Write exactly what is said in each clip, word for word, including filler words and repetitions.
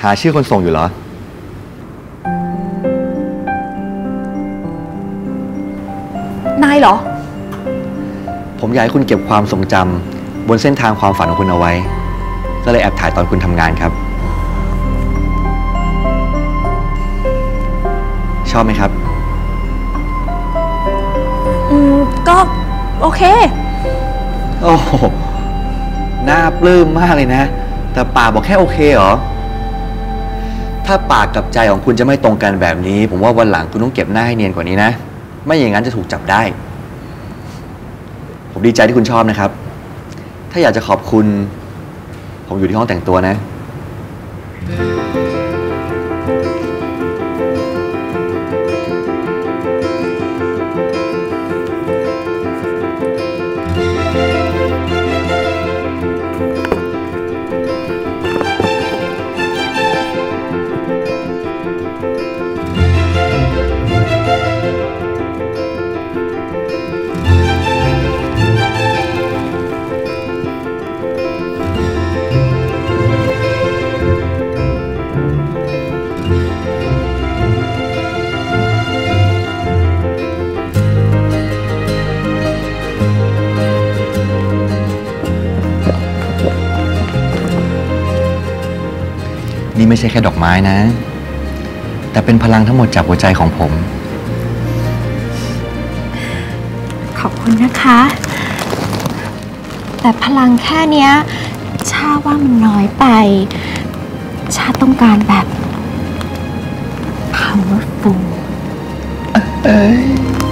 หาชื่อคนส่งอยู่เหรอนายเหรอผมอยากให้คุณเก็บความทรงจำบนเส้นทางความฝันของคุณเอาไว้ก็เลยแอบถ่ายตอนคุณทำงานครับชอบไหมครับอืมก็โอเคโอ้โหน่าปลื้มมากเลยนะแต่ปากบอกแค่โอเคเหรอถ้าปากกับใจของคุณจะไม่ตรงกันแบบนี้ผมว่าวันหลังคุณต้องเก็บหน้าให้เนียนกว่านี้นะไม่อย่างนั้นจะถูกจับได้ผมดีใจที่คุณชอบนะครับถ้าอยากจะขอบคุณผมอยู่ที่ห้องแต่งตัวนะนี่ไม่ใช่แค่ดอกไม้นะแต่เป็นพลังทั้งหมดจากหัวใจของผมขอบคุณนะคะแต่พลังแค่เนี้ยชาว่ามันน้อยไปชาต้องการแบบ powerful เอ้ย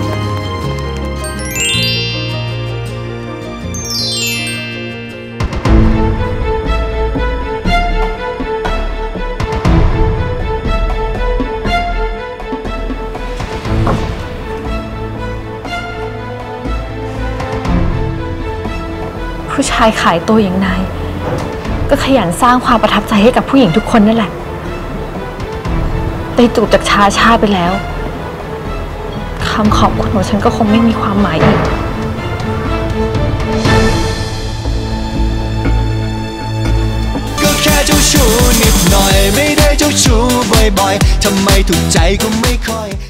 ผู้ชายขายตัวอย่างนายก็ขยันสร้างความประทับใจให้กับผู้หญิงทุกคนนั่นแหละได้จูบจากชาชาไปแล้วคำขอบคุณของฉันก็คงไม่มีความหมายอีกก็แค่เจ้าชู้นิดหน่อยไม่ได้เจ้าชู้บ่อยๆทำไมถูกใจก็ไม่ค่อย